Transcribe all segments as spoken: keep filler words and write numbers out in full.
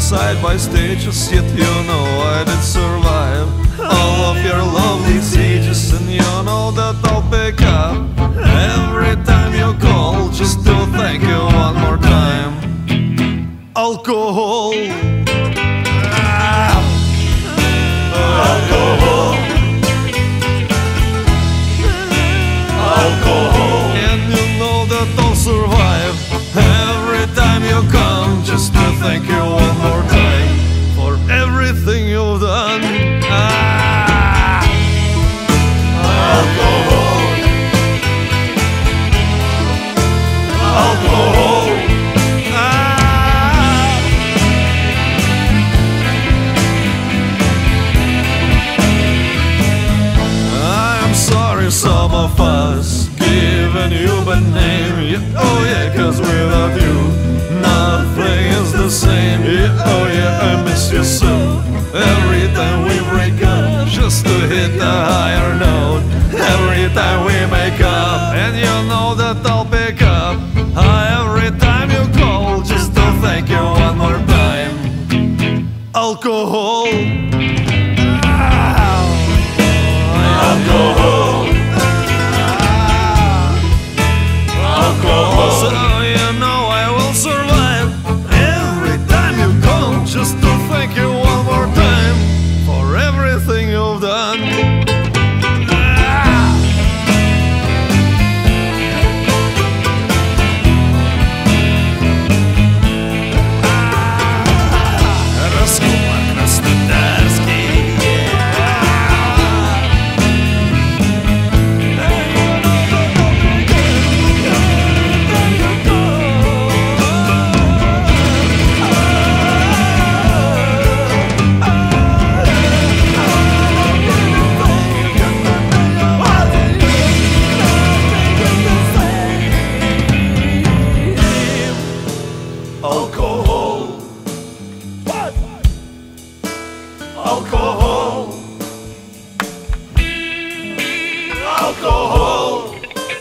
side by stages, yet you know I did survive all of your lovely stages, and you know that I'll pick up every time you call, just to thank you one more time. Alcohol, ah. Alcohol, alcohol, and you know that I'll survive every time you come, just to thank you one more time for everything you've done. Ah. Alcohol, alcohol, ah. I am sorry some of us given you bad name, yeah, oh yeah, cause without you nothing is the same, yeah, oh yeah, I miss you so. Every time we break up, just to hit a higher note, every time we make up, and you know that I'll pick up every time you call, just to thank you one more time. Alcohol, ah. Alcohol, alcohol. So you know I will survive every time you call, just to thank you one more time for everything you've done. Ah. Ah. Rozkuła krasnodarski, alcohol, what? Alcohol, alcohol,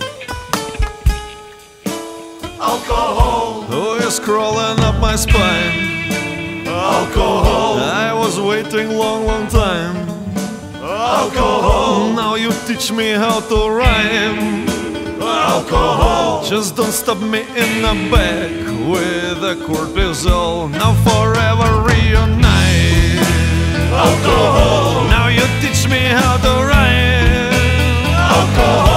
alcohol. Who is crawling up my spine? Alcohol. I was waiting long, long time. Alcohol. Now you teach me how to rhyme. Alcohol. Just don't stop me in the back with a cortisol. Now forever reunite. Alcohol. Now you teach me how to rhyme. Alcohol.